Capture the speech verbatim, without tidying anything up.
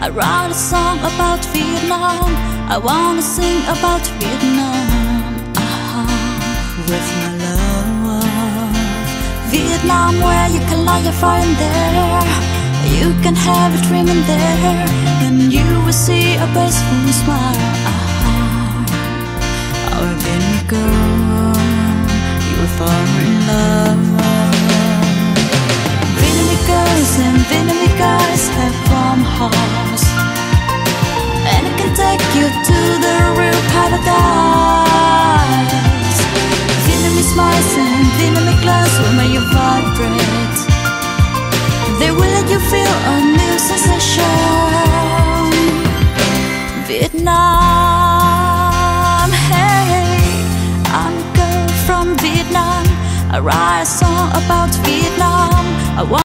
I write a song about Vietnam. I wanna sing about Vietnam, uh-huh, with my love. Vietnam, where you can light your fire in there, you can have a dream in there, and you will see a peaceful smile, uh-huh. Oh, Vietnamese girl, you will fall in love. Vietnamese girls and Vietnamese guys have warm hearts, and it can take you to the real paradise. Vietnamese smiles and Vietnamese glass will make you vibrate. They will let you feel a new sensation. Vietnam, hey, I'm a girl from Vietnam. I write a song about Vietnam. I want